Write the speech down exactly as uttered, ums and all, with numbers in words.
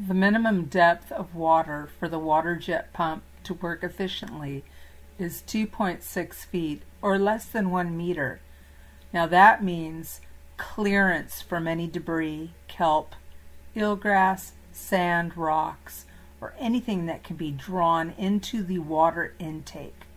The minimum depth of water for the water jet pump to work efficiently is two point six feet or less than one meter. Now that means clearance from any debris, kelp, eelgrass, sand, rocks, or anything that can be drawn into the water intake.